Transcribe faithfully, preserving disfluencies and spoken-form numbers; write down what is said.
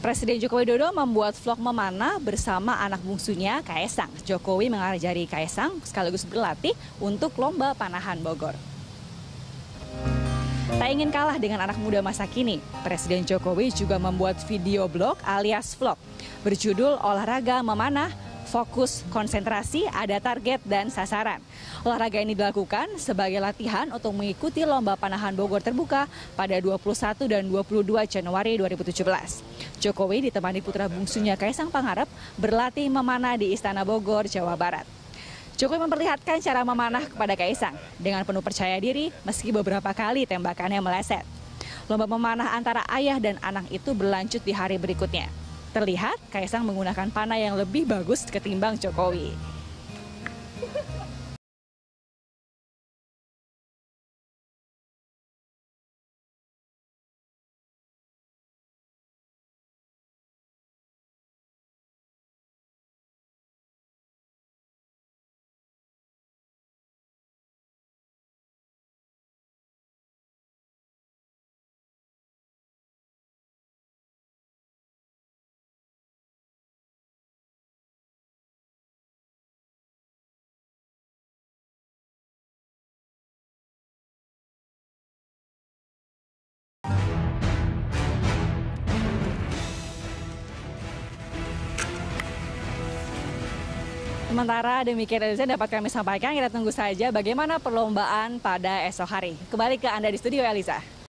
Presiden Joko Widodo membuat vlog memanah bersama anak bungsunya Kaesang. Jokowi mengajari Kaesang sekaligus berlatih untuk lomba panahan Bogor. Tak ingin kalah dengan anak muda masa kini, Presiden Jokowi juga membuat video blog alias vlog berjudul Olahraga Memanah, Fokus, Konsentrasi, Ada Target dan Sasaran. Olahraga ini dilakukan sebagai latihan untuk mengikuti lomba panahan Bogor terbuka pada dua puluh satu dan dua puluh dua Januari dua ribu tujuh belas. Jokowi ditemani putra bungsunya Kaesang Pangarep berlatih memanah di Istana Bogor, Jawa Barat. Jokowi memperlihatkan cara memanah kepada Kaesang dengan penuh percaya diri meski beberapa kali tembakannya meleset. Lomba memanah antara ayah dan anak itu berlanjut di hari berikutnya. Terlihat Kaesang menggunakan panah yang lebih bagus ketimbang Jokowi. Sementara demikian Eliza dapat kami sampaikan, kita tunggu saja bagaimana perlombaan pada esok hari. Kembali ke Anda di studio, Eliza.